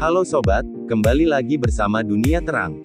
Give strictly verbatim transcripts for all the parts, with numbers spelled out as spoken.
Halo sobat, kembali lagi bersama Dunia Terang.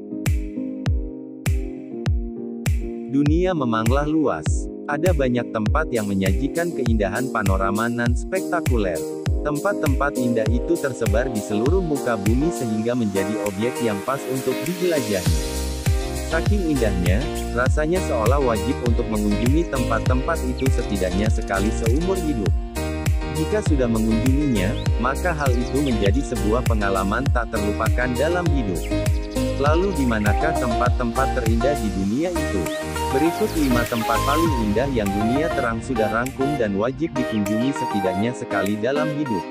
Dunia memanglah luas. Ada banyak tempat yang menyajikan keindahan panorama nan spektakuler. Tempat-tempat indah itu tersebar di seluruh muka bumi sehingga menjadi objek yang pas untuk dijelajahi. Saking indahnya, rasanya seolah wajib untuk mengunjungi tempat-tempat itu setidaknya sekali seumur hidup. Jika sudah mengunjunginya, maka hal itu menjadi sebuah pengalaman tak terlupakan dalam hidup. Lalu di manakah tempat-tempat terindah di dunia itu? Berikut lima tempat paling indah yang Dunia Terang sudah rangkum dan wajib dikunjungi setidaknya sekali dalam hidup.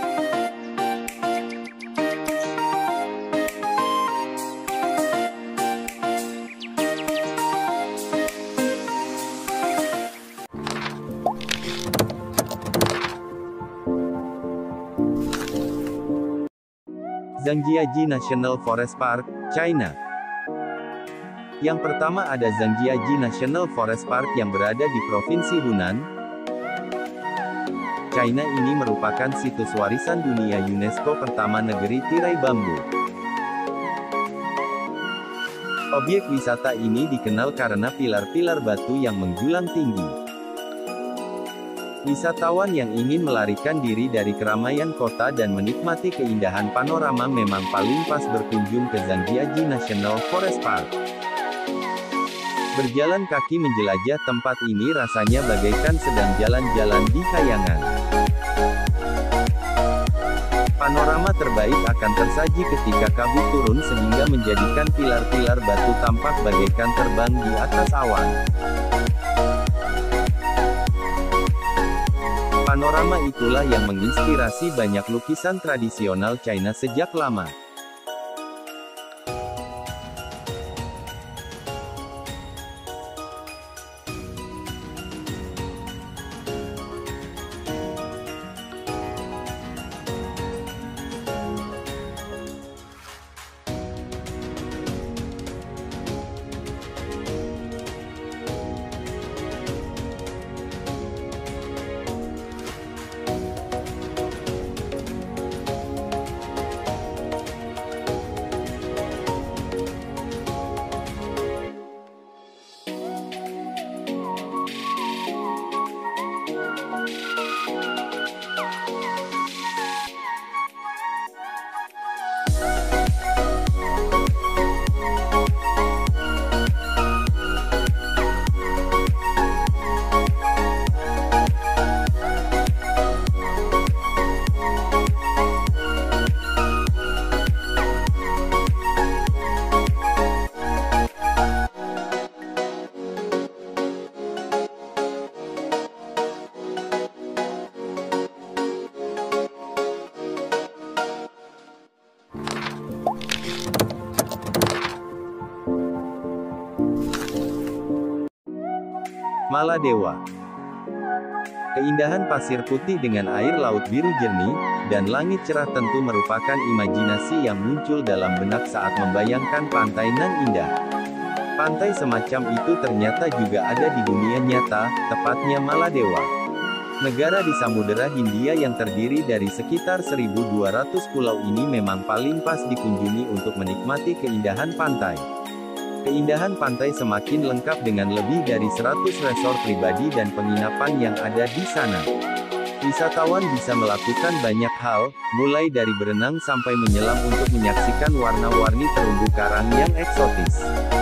Zhangjiajie National Forest Park, China. Yang pertama ada Zhangjiajie National Forest Park yang berada di Provinsi Hunan, China. Ini merupakan situs warisan dunia UNESCO pertama negeri tirai bambu. Objek wisata ini dikenal karena pilar-pilar batu yang menjulang tinggi. Wisatawan yang ingin melarikan diri dari keramaian kota dan menikmati keindahan panorama memang paling pas berkunjung ke Zhangjiajie National Forest Park. Berjalan kaki menjelajah tempat ini rasanya bagaikan sedang jalan-jalan di khayangan. Panorama terbaik akan tersaji ketika kabut turun sehingga menjadikan pilar-pilar batu tampak bagaikan terbang di atas awan. Panorama itulah yang menginspirasi banyak lukisan tradisional China sejak lama. Maladewa. Keindahan pasir putih dengan air laut biru jernih, dan langit cerah tentu merupakan imajinasi yang muncul dalam benak saat membayangkan pantai nan indah. Pantai semacam itu ternyata juga ada di dunia nyata, tepatnya Maladewa. Negara di Samudera Hindia yang terdiri dari sekitar seribu dua ratus pulau ini memang paling pas dikunjungi untuk menikmati keindahan pantai. Keindahan pantai semakin lengkap dengan lebih dari seratus resort pribadi dan penginapan yang ada di sana. Wisatawan bisa melakukan banyak hal, mulai dari berenang sampai menyelam untuk menyaksikan warna-warni terumbu karang yang eksotis.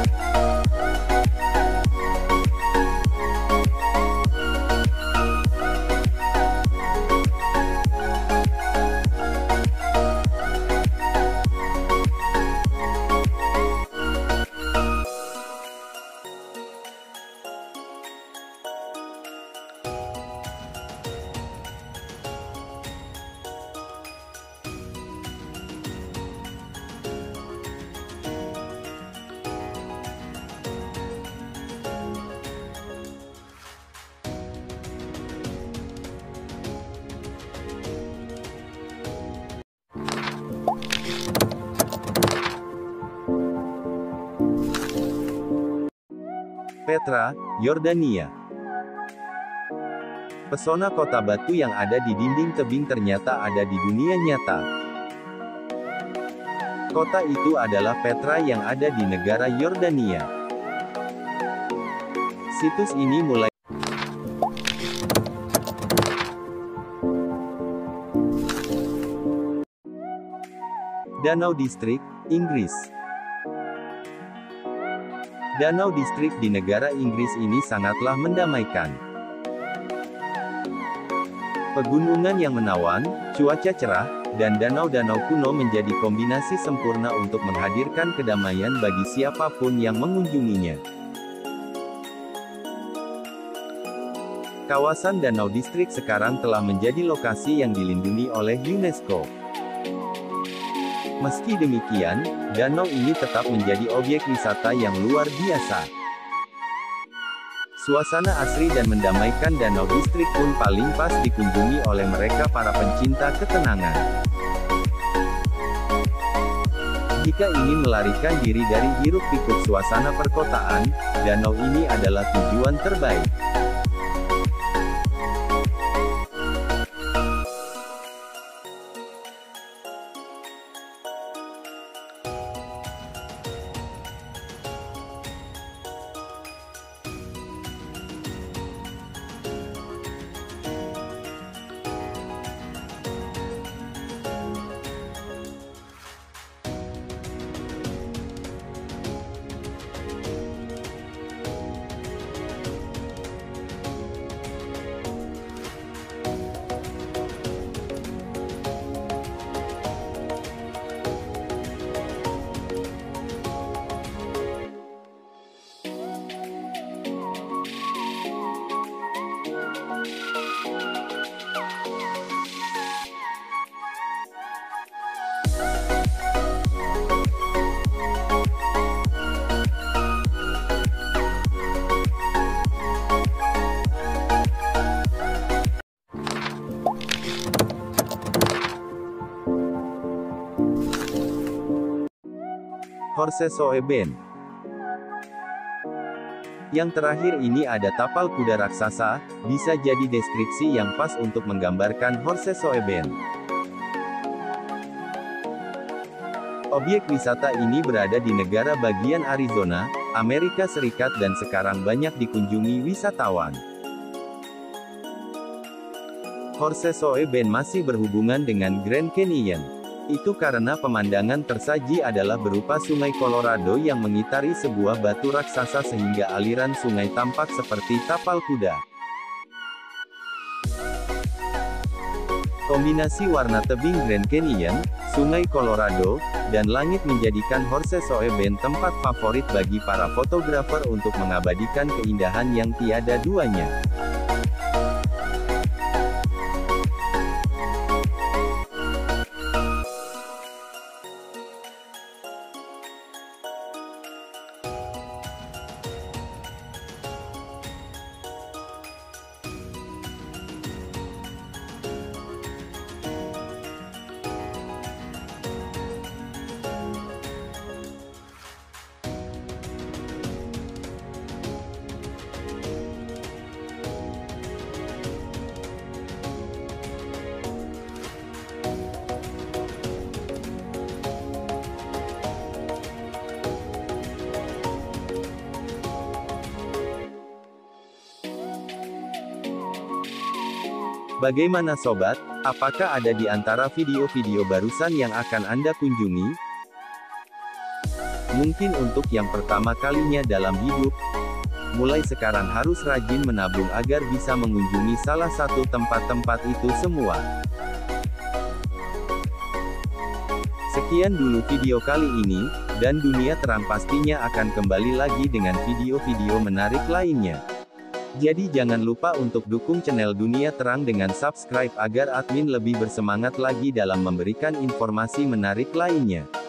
Petra, Yordania. Pesona kota batu yang ada di dinding tebing ternyata ada di dunia nyata. Kota itu adalah Petra yang ada di negara Yordania. Situs ini mulai Danau Distrik, Inggris. Danau Distrik di negara Inggris ini sangatlah mendamaikan. Pegunungan yang menawan, cuaca cerah, dan danau-danau kuno menjadi kombinasi sempurna untuk menghadirkan kedamaian bagi siapapun yang mengunjunginya. Kawasan Danau Distrik sekarang telah menjadi lokasi yang dilindungi oleh UNESCO. Meski demikian, danau ini tetap menjadi objek wisata yang luar biasa. Suasana asri dan mendamaikan Danau Distrik pun paling pas dikunjungi oleh mereka para pencinta ketenangan. Jika ingin melarikan diri dari hiruk-pikuk suasana perkotaan, danau ini adalah tujuan terbaik. Horsesoeben. Yang terakhir ini ada tapal kuda raksasa, bisa jadi deskripsi yang pas untuk menggambarkan Horsesoeben. Objek wisata ini berada di negara bagian Arizona, Amerika Serikat dan sekarang banyak dikunjungi wisatawan. Horsesoeben masih berhubungan dengan Grand Canyon. Itu karena pemandangan tersaji adalah berupa Sungai Colorado yang mengitari sebuah batu raksasa sehingga aliran sungai tampak seperti tapal kuda. Kombinasi warna tebing Grand Canyon, Sungai Colorado, dan langit menjadikan Horsesoeben tempat favorit bagi para fotografer untuk mengabadikan keindahan yang tiada duanya. Bagaimana sobat, apakah ada di antara video-video barusan yang akan Anda kunjungi? Mungkin untuk yang pertama kalinya dalam hidup, mulai sekarang harus rajin menabung agar bisa mengunjungi salah satu tempat-tempat itu semua. Sekian dulu video kali ini, dan dunia terang pastinya akan kembali lagi dengan video-video menarik lainnya. Jadi jangan lupa untuk dukung channel Dunia Terang dengan subscribe agar admin lebih bersemangat lagi dalam memberikan informasi menarik lainnya.